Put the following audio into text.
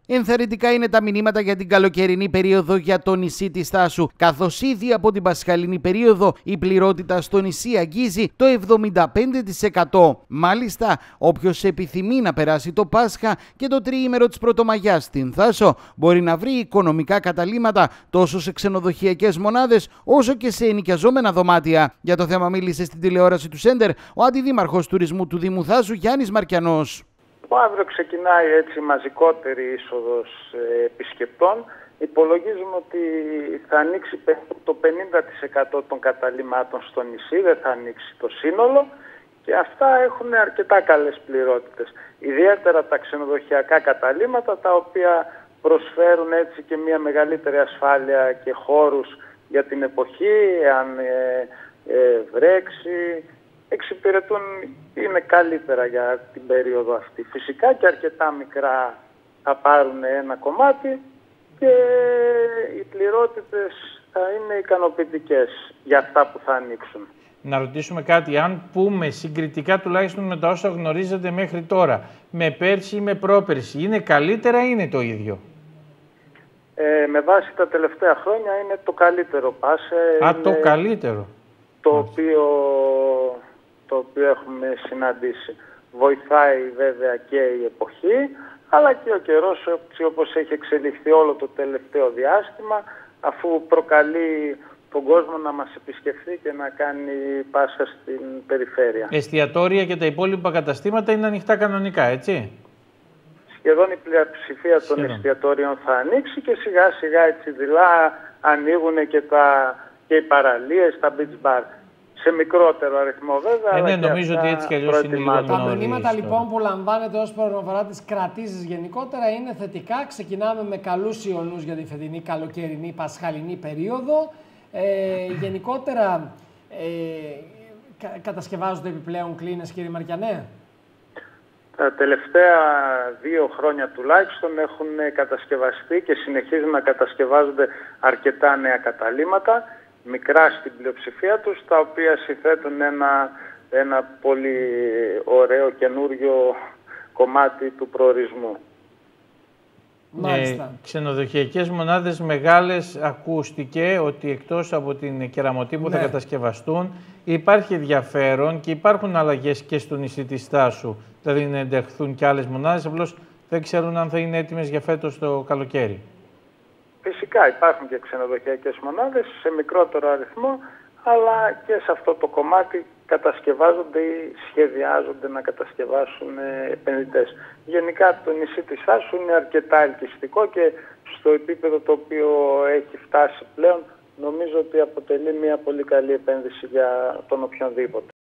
Ενθαρρυντικά είναι τα μηνύματα για την καλοκαιρινή περίοδο για το νησί της Θάσου, καθώς ήδη από την πασχαλινή περίοδο η πληρότητα στο νησί αγγίζει το 75%. Μάλιστα, όποιος επιθυμεί να περάσει το Πάσχα και το τριήμερο της Πρωτομαγιάς στην Θάσο μπορεί να βρει οικονομικά καταλύματα τόσο σε ξενοδοχειακές μονάδες όσο και σε ενοικιαζόμενα δωμάτια. Για το θέμα μίλησε στην τηλεόραση του Σέντερ ο Αντιδήμαρχος Τουρισμού του Δήμου Θάσου, Γιάννης Μαρκιανός. Αύριο ξεκινάει έτσι μαζικότερη είσοδος επισκεπτών. Υπολογίζουμε ότι θα ανοίξει το 50% των καταλυμάτων στο νησί, δεν θα ανοίξει το σύνολο και αυτά έχουν αρκετά καλές πληρότητες. Ιδιαίτερα τα ξενοδοχειακά καταλύματα, τα οποία προσφέρουν έτσι και μια μεγαλύτερη ασφάλεια και χώρους για την εποχή, αν βρέξει, εξυπηρετούν, είναι καλύτερα για την περίοδο αυτή. Φυσικά και αρκετά μικρά θα πάρουν ένα κομμάτι και οι πληρότητες θα είναι ικανοποιητικές για αυτά που θα ανοίξουν. Να ρωτήσουμε κάτι, αν πούμε συγκριτικά τουλάχιστον με τα όσα γνωρίζετε μέχρι τώρα, με πέρσι ή με πρόπερσι, είναι καλύτερα ή είναι το ίδιο? Με βάση τα τελευταία χρόνια είναι το καλύτερο πας. Το καλύτερο. Το οποίο έχουμε συναντήσει. Βοηθάει βέβαια και η εποχή, αλλά και ο καιρός όπως έχει εξελιχθεί όλο το τελευταίο διάστημα, αφού προκαλεί τον κόσμο να μας επισκεφθεί και να κάνει Πάσχα στην περιφέρεια. Εστιατόρια και τα υπόλοιπα καταστήματα είναι ανοιχτά κανονικά, έτσι? Σχεδόν η πλειοψηφία των εστιατόριων θα ανοίξει και σιγά σιγά έτσι δειλά ανοίγουν και οι παραλίες, τα beach bar. Σε μικρότερο αριθμό βέβαια. Ναι, νομίζω ότι έτσι κι αλλιώς είναι λίγο νωρίς. Τα μηνύματα λοιπόν που λαμβάνετε όσον αφορά τις κρατήσεις γενικότερα είναι θετικά. Ξεκινάμε με καλούς ιονούς για τη φετινή καλοκαιρινή πασχαλινή περίοδο. Γενικότερα κατασκευάζονται επιπλέον κλίνες, κύριε Μαρκιανέ? Τα τελευταία 2 χρόνια τουλάχιστον έχουν κατασκευαστεί και συνεχίζουν να κατασκευάζονται αρκετά νέα καταλύματα, μικρά στην πλειοψηφία τους, τα οποία συνθέτουν ένα πολύ ωραίο καινούριο κομμάτι του προορισμού. Ξενοδοχειακές μονάδες μεγάλες, ακούστηκε ότι εκτός από την Κεραμωτή που θα κατασκευαστούν, υπάρχει ενδιαφέρον και υπάρχουν αλλαγές και στο νησί της Θάσου. Δηλαδή να ενταχθούν και άλλες μονάδες, απλώς δεν ξέρουν αν θα είναι έτοιμες για φέτος το καλοκαίρι. Φυσικά υπάρχουν και ξενοδοχειακές μονάδες σε μικρότερο αριθμό, αλλά και σε αυτό το κομμάτι κατασκευάζονται ή σχεδιάζονται να κατασκευάσουν επενδυτές. Γενικά το νησί της Θάσου είναι αρκετά ελκυστικό και στο επίπεδο το οποίο έχει φτάσει πλέον νομίζω ότι αποτελεί μια πολύ καλή επένδυση για τον οποιονδήποτε.